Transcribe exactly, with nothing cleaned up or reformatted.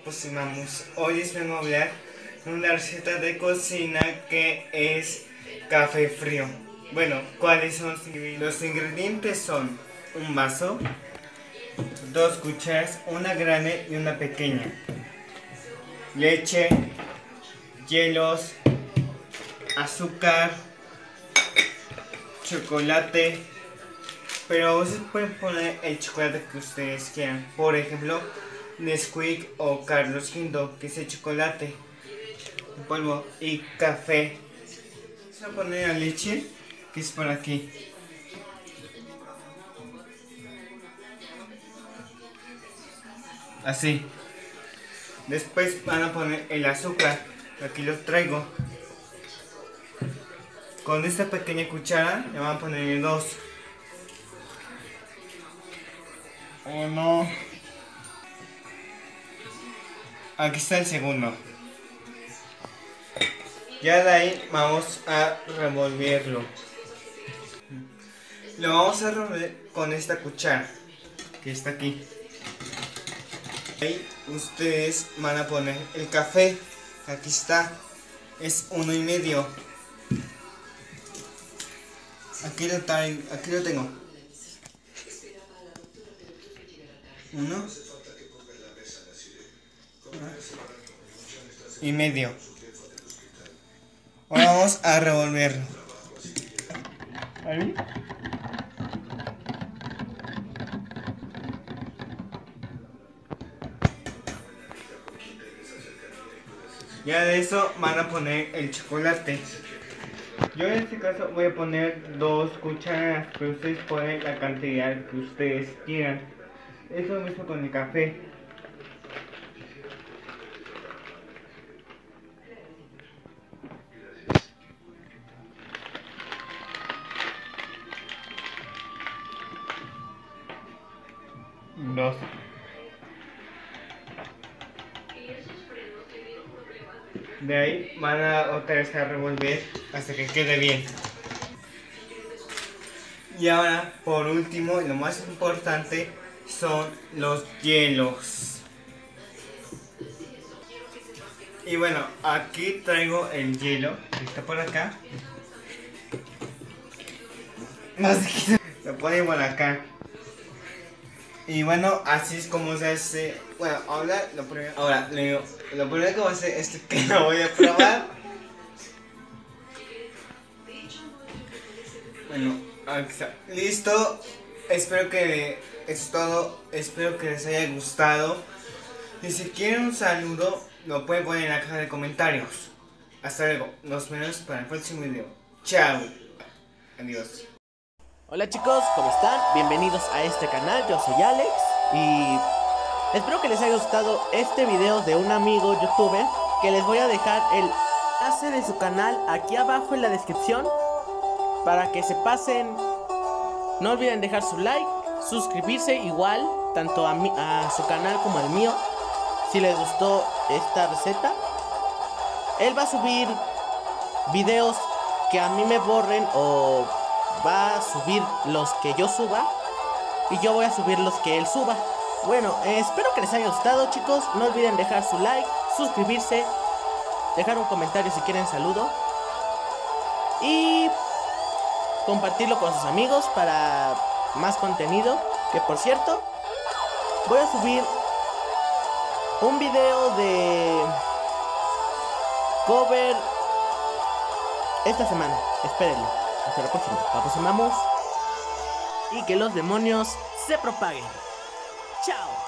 cocinamos. Hoy les vengo a hablar de una receta de cocina que es café frío. Bueno, ¿cuáles son los ingredientes? Los ingredientes son un vaso, dos cucharas, una grande y una pequeña, leche, hielos, azúcar, chocolate, pero ustedes pueden poner el chocolate que ustedes quieran. Por ejemplo, Nesquik o Carlos Quinto, que es el chocolate en polvo, y café. Voy a poner la leche, que es por aquí. Así. Después van a poner el azúcar. Aquí lo traigo. Con esta pequeña cuchara le van a poner dos. Uno. Aquí está el segundo. Ya de ahí vamos a revolverlo. Lo vamos a revolver con esta cuchara que está aquí. Ahí ustedes van a poner el café. Aquí está. Es uno y medio. Aquí lo, aquí lo tengo. Uno y medio. Ahora vamos a revolverlo. ¿Ahí? Ya de eso van a poner el chocolate. Yo en este caso voy a poner dos cucharadas, pero ustedes ponen la cantidad que ustedes quieran. Eso mismo con el café. Dos. De ahí van a otra vez a revolver hasta que quede bien. Y ahora, por último, y lo más importante, son los hielos. Y bueno, aquí traigo el hielo, que está por acá. Lo ponen por acá. Y bueno, así es como se hace. Bueno, ahora lo primero, ahora le digo, lo primero que voy a hacer es que lo voy a probar. Bueno, aquí está. Listo. Espero que es todo. Espero que les haya gustado. Y si quieren un saludo, lo pueden poner en la caja de comentarios. Hasta luego. Nos vemos para el próximo video. Chao. Adiós. Hola chicos, ¿cómo están? Bienvenidos a este canal, yo soy Alex y espero que les haya gustado este video de un amigo youtuber que les voy a dejar el enlace de su canal aquí abajo en la descripción para que se pasen. No olviden dejar su like, suscribirse igual tanto a, mi, a su canal como al mío si les gustó esta receta. Él va a subir videos que a mí me borren o va a subir los que yo suba y yo voy a subir los que él suba. Bueno, eh, espero que les haya gustado chicos. No olviden dejar su like, suscribirse, dejar un comentario si quieren saludo y compartirlo con sus amigos para más contenido. Que por cierto, voy a subir un video de cover esta semana, espérenlo. Hasta la próxima. Vamos, amamos. Y que los demonios se propaguen. Chao.